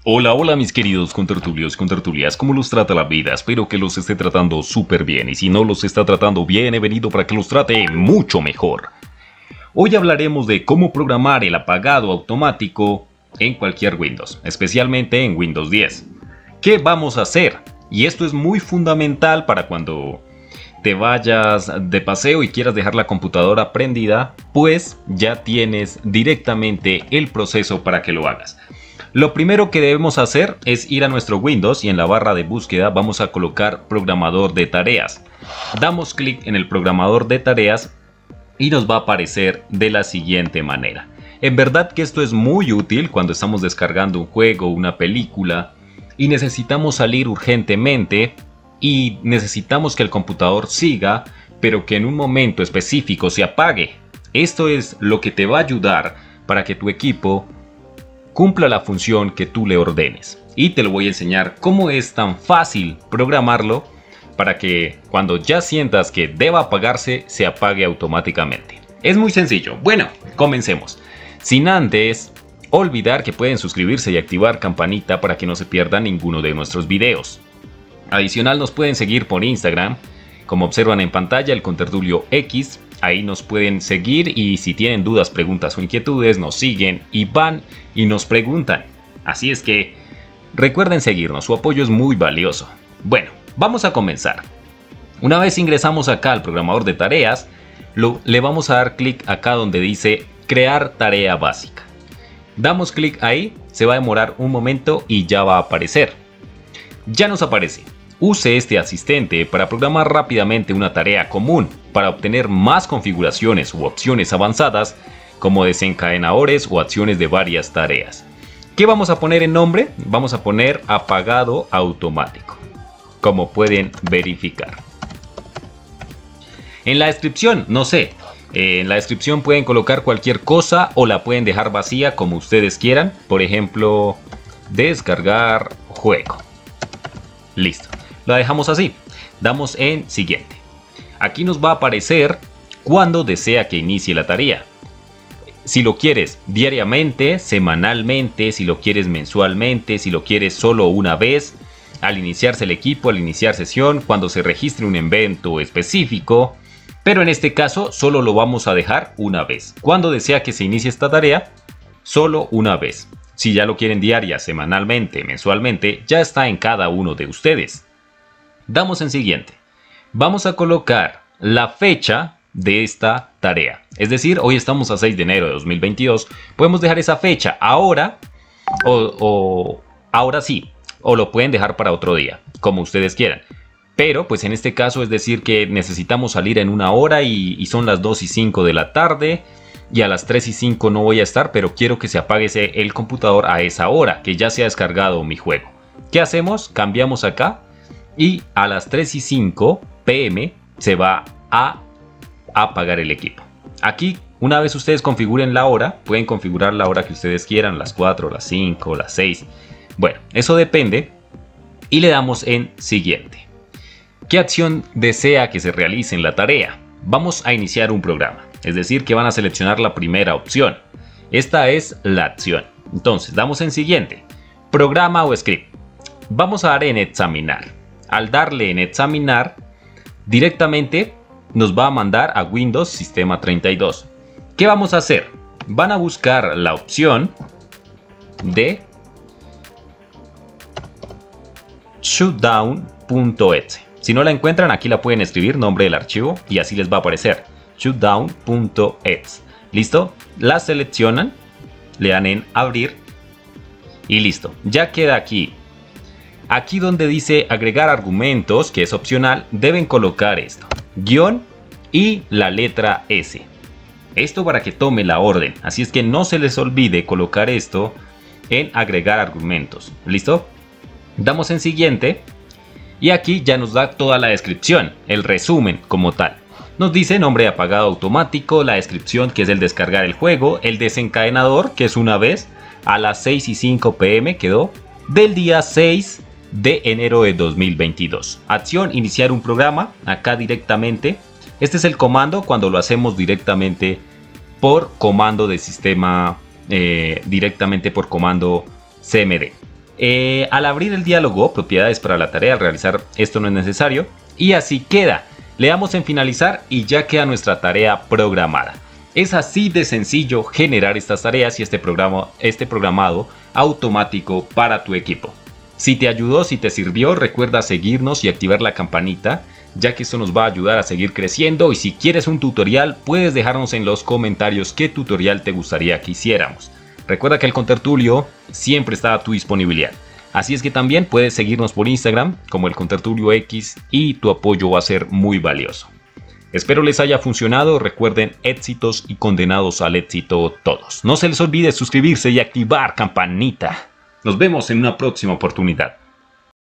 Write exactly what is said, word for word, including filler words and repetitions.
Hola, hola mis queridos contertulios y contertulias, ¿cómo los trata la vida? Espero que los esté tratando súper bien, y si no los está tratando bien, he venido para que los trate mucho mejor. Hoy hablaremos de cómo programar el apagado automático en cualquier Windows, especialmente en Windows diez. ¿Qué vamos a hacer? Y esto es muy fundamental para cuando te vayas de paseo y quieras dejar la computadora prendida, pues ya tienes directamente el proceso para que lo hagas. Lo primero que debemos hacer es ir a nuestro Windows y en la barra de búsqueda vamos a colocar programador de tareas. Damos clic en el programador de tareas y nos va a aparecer de la siguiente manera. En verdad que esto es muy útil cuando estamos descargando un juego o una película y necesitamos salir urgentemente y necesitamos que el computador siga, pero que en un momento específico se apague. Esto es lo que te va a ayudar para que tu equipo cumpla la función que tú le ordenes. Y te lo voy a enseñar cómo es tan fácil programarlo para que cuando ya sientas que deba apagarse, se apague automáticamente. Es muy sencillo. Bueno, comencemos. Sin antes olvidar que pueden suscribirse y activar campanita para que no se pierdan ninguno de nuestros videos. Adicional, nos pueden seguir por Instagram, como observan en pantalla, el Contertulio X. Ahí nos pueden seguir y si tienen dudas, preguntas o inquietudes, nos siguen y van y nos preguntan. Así es que recuerden seguirnos, su apoyo es muy valioso. Bueno, vamos a comenzar. Una vez ingresamos acá al programador de tareas, lo, le vamos a dar clic acá donde dice crear tarea básica. Damos clic ahí, se va a demorar un momento y ya va a aparecer. Ya nos aparece. Use este asistente para programar rápidamente una tarea común para obtener más configuraciones u opciones avanzadas como desencadenadores o acciones de varias tareas. ¿Qué vamos a poner en nombre? Vamos a poner apagado automático, como pueden verificar. En la descripción, no sé, en la descripción pueden colocar cualquier cosa o la pueden dejar vacía como ustedes quieran. Por ejemplo, descargar juego. Listo. La dejamos así. Damos en siguiente. Aquí nos va a aparecer cuando desea que inicie la tarea. Si lo quieres diariamente, semanalmente, si lo quieres mensualmente, si lo quieres solo una vez, al iniciarse el equipo, al iniciar sesión, cuando se registre un evento específico. Pero en este caso solo lo vamos a dejar una vez. Cuando desea que se inicie esta tarea, solo una vez. Si ya lo quieren diaria, semanalmente, mensualmente, ya está en cada uno de ustedes. Damos en siguiente. Vamos a colocar la fecha de esta tarea. Es decir, hoy estamos a seis de enero de dos mil veintidós. Podemos dejar esa fecha ahora o, o ahora sí. O lo pueden dejar para otro día, como ustedes quieran. Pero pues en este caso es decir que necesitamos salir en una hora y, y son las dos y cinco de la tarde. Y a las tres y cinco no voy a estar, pero quiero que se apague ese, el computador a esa hora, que ya se ha descargado mi juego. ¿Qué hacemos? Cambiamos acá y a las tres y cinco p m se va a apagar el equipo. Aquí, una vez ustedes configuren la hora, pueden configurar la hora que ustedes quieran, las cuatro, las cinco, las seis. Bueno, eso depende. Y le damos en siguiente. ¿Qué acción desea que se realice en la tarea? Vamos a iniciar un programa. Es decir, que van a seleccionar la primera opción. Esta es la acción. Entonces, damos en siguiente. Programa o script. Vamos a dar en examinar. Al darle en examinar, directamente nos va a mandar a Windows Sistema treinta y dos. ¿Qué vamos a hacer? Van a buscar la opción de shutdown punto e x e. Si no la encuentran, aquí la pueden escribir, nombre del archivo, y así les va a aparecer. shutdown punto e x e. ¿Listo? La seleccionan, le dan en abrir y listo. Ya queda aquí. Aquí donde dice agregar argumentos, que es opcional, deben colocar esto. Guión y la letra S. Esto para que tome la orden. Así es que no se les olvide colocar esto en agregar argumentos. ¿Listo? Damos en siguiente. Y aquí ya nos da toda la descripción, el resumen como tal. Nos dice nombre apagado automático, la descripción que es el descargar el juego, el desencadenador que es una vez a las seis y cinco p m quedó del día seis de enero de dos mil veintidós. Acción, iniciar un programa, acá directamente. Este es el comando cuando lo hacemos directamente por comando de sistema, eh, directamente por comando C M D. Eh, al abrir el diálogo, propiedades para la tarea, al realizar esto no es necesario. Y así queda. Le damos en finalizar y ya queda nuestra tarea programada. Es así de sencillo generar estas tareas y este, programa, este programado automático para tu equipo. Si te ayudó, si te sirvió, recuerda seguirnos y activar la campanita, ya que esto nos va a ayudar a seguir creciendo. Y si quieres un tutorial, puedes dejarnos en los comentarios qué tutorial te gustaría que hiciéramos. Recuerda que el Contertulio siempre está a tu disponibilidad. Así es que también puedes seguirnos por Instagram como el Contertulio X y tu apoyo va a ser muy valioso. Espero les haya funcionado. Recuerden, éxitos y condenados al éxito todos. No se les olvide suscribirse y activar campanita. Nos vemos en una próxima oportunidad.